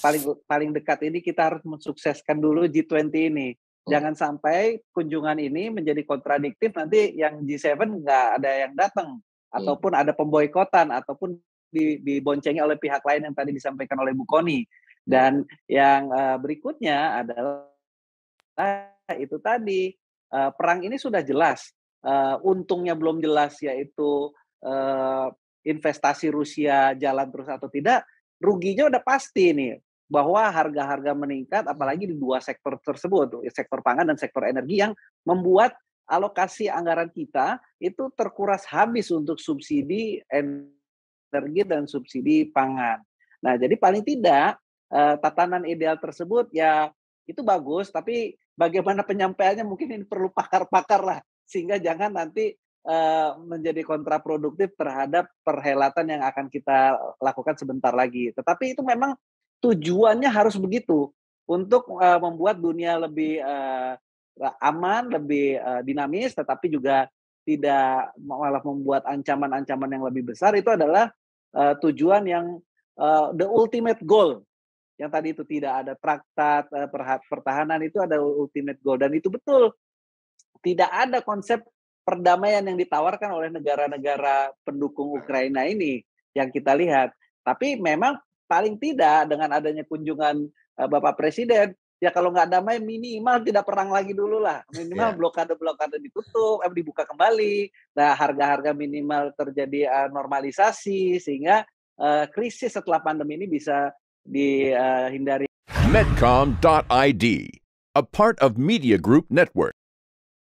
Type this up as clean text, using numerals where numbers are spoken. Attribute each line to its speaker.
Speaker 1: paling paling dekat ini kita harus mensukseskan dulu G20 ini. Jangan sampai kunjungan ini menjadi kontradiktif, nanti yang G7 nggak ada yang datang, ataupun ada pemboikotan, ataupun diboncengi oleh pihak lain yang tadi disampaikan oleh Bu Kony. Dan yang berikutnya adalah itu tadi, perang ini sudah jelas, untungnya belum jelas, yaitu investasi Rusia jalan terus atau tidak, ruginya udah pasti nih, bahwa harga-harga meningkat apalagi di 2 sektor tersebut, sektor pangan dan sektor energi yang membuat alokasi anggaran kita itu terkuras habis untuk subsidi energi dan subsidi pangan. Nah, jadi paling tidak, tatanan ideal tersebut ya itu bagus, tapi bagaimana penyampaiannya mungkin ini perlu pakar-pakar lah, sehingga jangan nanti menjadi kontraproduktif terhadap perhelatan yang akan kita lakukan sebentar lagi. Tetapi itu memang tujuannya harus begitu, untuk membuat dunia lebih aman, lebih dinamis, tetapi juga tidak malah membuat ancaman-ancaman yang lebih besar. Itu adalah tujuan yang the ultimate goal, yang tadi itu tidak ada traktat pertahanan, itu ada ultimate goal, dan itu betul. Tidak ada konsep perdamaian yang ditawarkan oleh negara-negara pendukung Ukraina ini yang kita lihat. Tapi memang paling tidak dengan adanya kunjungan Bapak Presiden, ya kalau nggak damai minimal tidak perang lagi dulu lah. Minimal blokade-blokade ditutup, dibuka kembali. Nah, harga-harga minimal terjadi normalisasi, sehingga krisis setelah pandemi ini bisa dihindari.
Speaker 2: Medcom.id, a part of Media Group Network.